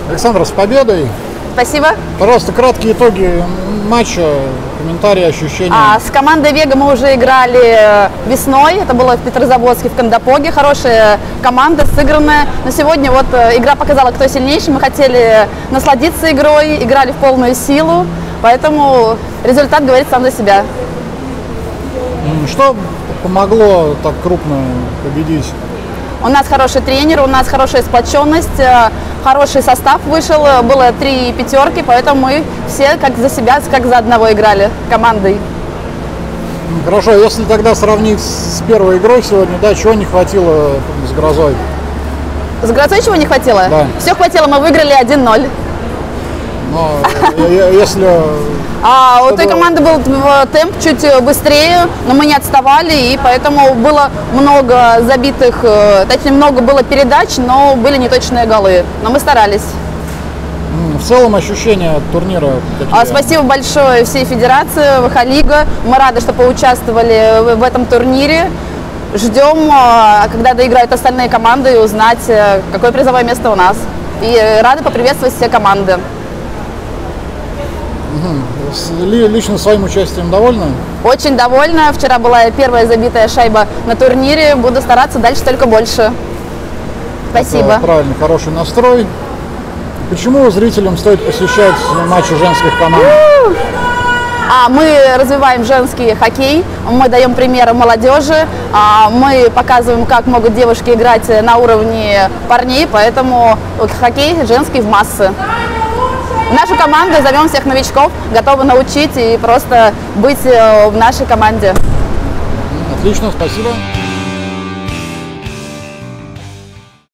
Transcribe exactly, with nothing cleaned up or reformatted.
Александра, с победой! Спасибо. Пожалуйста, краткие итоги матча, комментарии, ощущения. А, с командой Вега мы уже играли весной, это было в Петрозаводске, в Кандапоге. Хорошая команда, сыгранная. Но сегодня вот игра показала, кто сильнейший. Мы хотели насладиться игрой, играли в полную силу, поэтому результат говорит сам за себя. Что помогло так крупно победить? У нас хороший тренер, у нас хорошая сплоченность, хороший состав вышел, было три пятерки, поэтому мы все как за себя, как за одного играли командой. Хорошо, если тогда сравнить с первой игрой сегодня, да, чего не хватило с Грозой? С Грозой чего не хватило? Да. Все хватило, мы выиграли один ноль. Но если... А у той команды был темп чуть быстрее, но мы не отставали, и поэтому было много забитых, точнее, много было передач, но были неточные голы. Но мы старались. В целом ощущения от турнира какие? А, спасибо большое всей федерации, ВХ-лига. Мы рады, что поучаствовали в этом турнире. Ждем, когда доиграют остальные команды, и узнать, какое призовое место у нас. И рады поприветствовать все команды. Угу. Лично своим участием довольны? Очень довольна. Вчера была первая забитая шайба на турнире. Буду стараться дальше только больше. Спасибо. Это правильно, хороший настрой. Почему зрителям стоит посещать матчи женских команд? А, мы развиваем женский хоккей, мы даем примеры молодежи, а, мы показываем, как могут девушки играть на уровне парней, поэтому хоккей женский в массы. Нашу команду зовем всех новичков, готовы научить и просто быть в нашей команде. Отлично, спасибо.